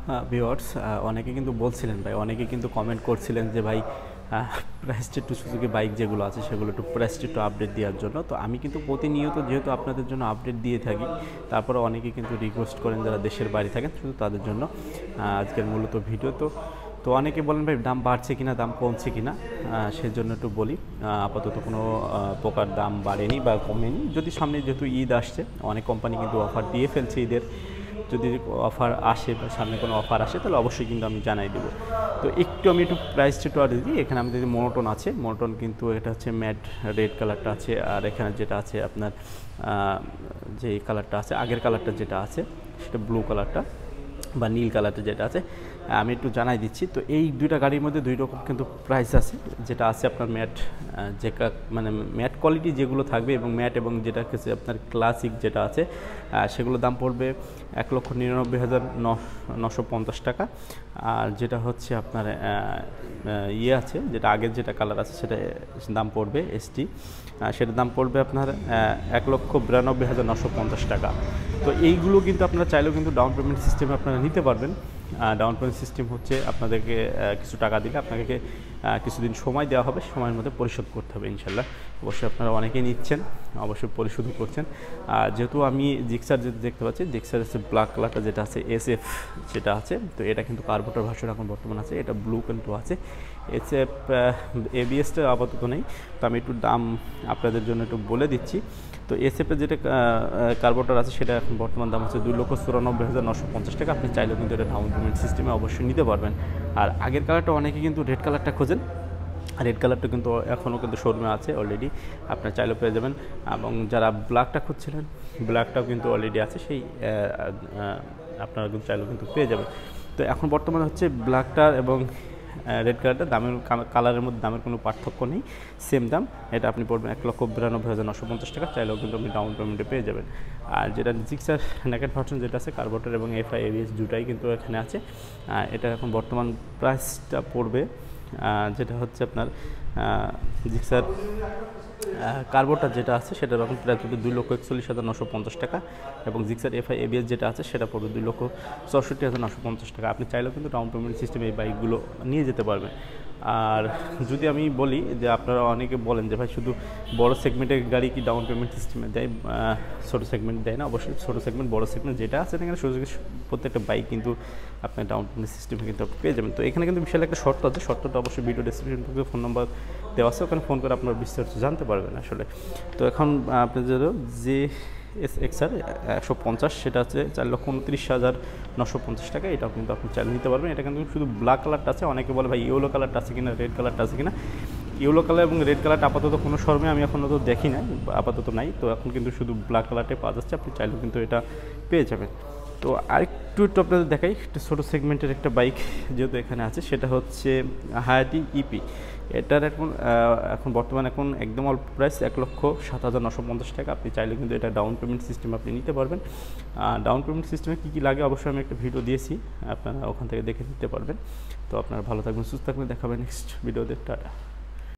Viewers, অনেকে কিন্তু বলছিলেন ভাই, অনেকে কিন্তু কমেন্ট করছিলেন যে ভাই প্রাইসটা একটু সুজুকি বাইক যেগুলো আছে সেগুলো একটু প্রাইসটা একটু আপডেট দেওয়ার জন্য। তো আমি কিন্তু প্রতিনিয়ত যেহেতু আপনাদের জন্য আপডেট দিয়ে থাকি, তারপরে অনেকে কিন্তু রিকোয়েস্ট করেন যারা দেশের বাইরে থাকেন, শুধু তাদের জন্য আজকের মূলত ভিডিও। তো অনেকে বলেন ভাই দাম বাড়ছে কিনা, দাম কমছে কিনা, সেজন্য একটু বলি। আপাতত কোনো প্রকার দাম বাড়েনি বা কমেনি। যদি সামনে যেহেতু ঈদ আসছে, অনেক কোম্পানি কিন্তু অফার দিয়ে ফেলছে ঈদের। যদি অফার আসে বা সামনে কোনো অফার আসে তাহলে অবশ্যই কিন্তু আমি জানাই দেবো। তো আমি একটু প্রাইসটা একটু আর দিই। এখানে আমাদের মনোটোন আছে, মনোটোন কিন্তু এটা হচ্ছে ম্যাট রেড কালারটা আছে। আর এখানে যেটা আছে আপনার যে কালারটা আছে, আগের কালারটা যেটা আছে সেটা ব্লু কালারটা বা নীল কালারটা যেটা আছে, আমি একটু জানাই দিচ্ছি। তো এই দুইটা গাড়ির মধ্যে দুই রকম কিন্তু প্রাইস আছে। যেটা আছে আপনার ম্যাট, যে মানে ম্যাট কোয়ালিটি যেগুলো থাকবে এবং ম্যাট, এবং যেটা হচ্ছে আপনার ক্লাসিক যেটা আছে সেগুলোর দাম পড়বে 1,99,950 টাকা। আর যেটা হচ্ছে আপনার ইয়ে আছে, যেটা আগের যেটা কালার আছে সেটা দাম পড়বে এসটি, সেটার দাম পড়বে আপনার 1,92,950 টাকা। তো এইগুলো কিন্তু আপনারা চাইলেও কিন্তু ডাউন পেমেন্ট সিস্টেমে আপনারা নিতে পারবেন। ডাউন পেমেন্ট সিস্টেম হচ্ছে আপনাদেরকে কিছু টাকা দিলে আপনাকে কিছুদিন সময় দেওয়া হবে, সময়ের মধ্যে পরিশোধ করতে হবে ইনশাল্লাহ। অবশ্যই আপনারা অনেকেই নিচ্ছেন, অবশ্যই পরিশোধও করছেন। যেহেতু আমি জিক্সার যেটা দেখতে পাচ্ছি, জিক্সার হচ্ছে ব্ল্যাক কালারটা যেটা আছে SF যেটা আছে, তো এটা কিন্তু কার্বোরেটর ভার্সন এখন বর্তমান আছে। এটা ব্লু কিন্তু আছে। SF ABSটা আপাতত নেই। তো আমি একটু দাম আপনাদের জন্য একটু বলে দিচ্ছি। তো SF-এর যেটা কার্বোরেটর আছে সেটা এখন বর্তমান দাম হচ্ছে 2,94,950 টাকা। আপনি চাইলেও কিন্তু এটা ডাউন পেমেন্ট সিস্টেমে অবশ্যই নিতে পারবেন। আর আগের কালারটা অনেকে কিন্তু রেড কালারটা খোঁজেন, রেড কালারটা কিন্তু এখনও কিন্তু শোরুমে আছে অলরেডি, আপনার চাইলেও পেয়ে যাবেন। এবং যারা ব্ল্যাকটা খুঁজছিলেন, ব্ল্যাকটাও কিন্তু অলরেডি আছে, সেই আপনারা কিন্তু চাইলেও কিন্তু পেয়ে যাবেন। তো এখন বর্তমানে হচ্ছে ব্ল্যাকটার এবং রেড কালারটা দামের কালারের মধ্যে দামের কোনো পার্থক্য নেই, সেম দাম। এটা আপনি পড়বেন 1,92,950 টাকা। চাইলেও কিন্তু আপনি ডাউন পেমেন্টে পেয়ে যাবেন। আর যেটা জিক্সার নেকেট ভার্সন যেটা আছে, কার্বোরেটর এবং FI ABS দুটাই কিন্তু এখানে আছে। এটা এখন বর্তমান প্রাইসটা পড়বে, যেটা হচ্ছে আপনার জিক্সার কার্বোরেটর যেটা আছে সেটার এখন প্রায় 2,41,950 টাকা, এবং জিক্সার FI ABS যেটা আছে সেটা পড়বে 2,64,950 টাকা। আপনি চাইলেও কিন্তু ডাউন পেমেন্ট সিস্টেমে এই বাইকগুলো নিয়ে যেতে পারবেন। আর যদি আমি বলি যে আপনারা অনেকে বলেন যে ভাই শুধু বড় সেগমেন্টের গাড়ি কি ডাউন পেমেন্ট সিস্টেমে দেয়, ছোটো সেগমেন্ট দেয় না? অবশ্যই ছোটো সেগমেন্ট, বড় সেগমেন্ট যেটা আছে এখানে সুযোগ প্রত্যেকটা বাইক কিন্তু আপনার ডাউন পেমেন্ট সিস্টেমে কিন্তু পেয়ে যাবেন। তো এখানে কিন্তু বিশাল একটা শর্ত আছে, শর্তটা অবশ্যই ভিডিও ডেসক্রিপশন থেকে ফোন নাম্বার দেওয়া আছে, ওখানে ফোন করে আপনারা বিস্তারিত জানতে পারবেন আসলে। তো এখন আপনাদের যে gixxer 150 সেটা হচ্ছে 4,29,950 টাকা। এটাও কিন্তু আপনি চাইলে নিতে পারবেন। এটা কিন্তু শুধু ব্ল্যাক কালারটা আছে। অনেকে বলে ভাই ইয়েলো কালারটা আছে কিনা, রেড কালারটা আছে কিনা। ইয়েলো কালার এবং রেড কালারটা আপাতত কোনো শোরুমে আমি এখনও তো দেখি নাই, আপাতত নাই। তো এখন কিন্তু শুধু ব্ল্যাক কালারটাই পাওয়া যাচ্ছে, আপনি চাইলেও কিন্তু এটা পেয়ে যাবেন। তো আরেকটু আপনাদের দেখাই, একটা ছোটো সেগমেন্টের একটা বাইক যেহেতু এখানে আছে, সেটা হচ্ছে হায়াতি EP। এটার এখন বর্তমানে এখন একদম অল্প প্রাইস 1,07,950 টাকা। আপনি চাইলে কিন্তু এটা ডাউন পেমেন্ট সিস্টেম আপনি নিতে পারবেন। ডাউন পেমেন্ট সিস্টেমে কী লাগে অবশ্যই আমি একটা ভিডিও দিয়েছি, আপনারা ওখান থেকে দেখে নিতে পারবেন। তো আপনারা ভালো থাকবেন, সুস্থ থাকবেন, দেখাবেন নেক্সট ভিডিওতে। টাটা।